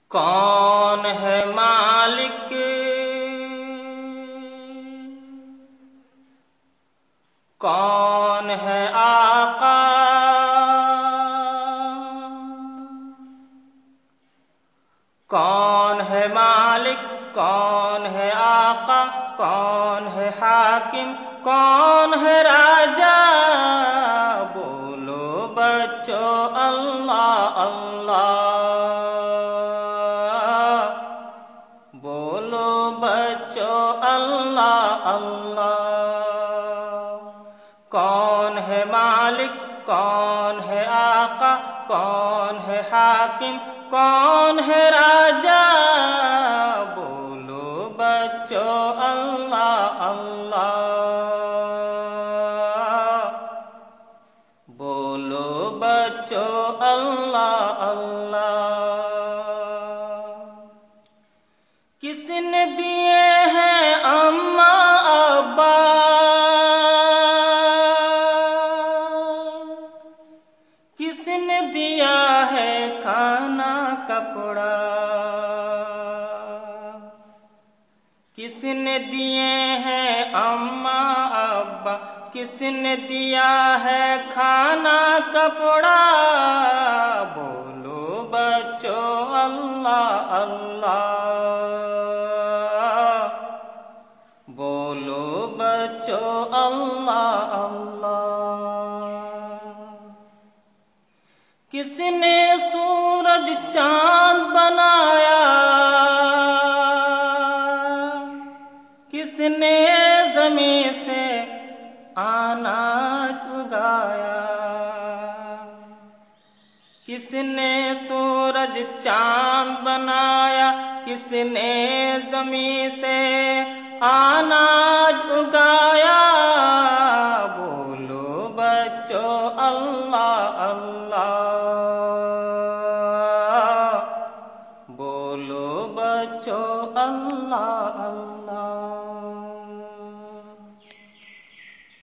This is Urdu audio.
کون ہے مالک، کون ہے آقا، کون ہے مالک، کون ہے آقا، کون ہے حاکم، کون ہے راجا؟ بولو بچو اللہ اللہ، بولو بچو اللہ اللہ۔ کون ہے مالک، کون ہے آقا، کون ہے حاکم، کون ہے راجا؟ بولو بچو اللہ اللہ، بولو بچو اللہ اللہ۔ کس نے دیے ہیں اماں ابا، کس نے دیا ہے کھانا کپڑا، کس نے دیے ہیں اماں ابا، کس نے دیا ہے کھانا کپڑا؟ بولو بچو اللہ اللہ، بولو بچو اللہ اللہ۔ کس نے سورج چاند بنایا، کس نے زمین سے اناج اگایا؟ کس نے سورج چاند بنایا، کس نے زمین سے اناج اگایا؟ بولو بچو اللہ اللہ، بولو بچو اللہ اللہ۔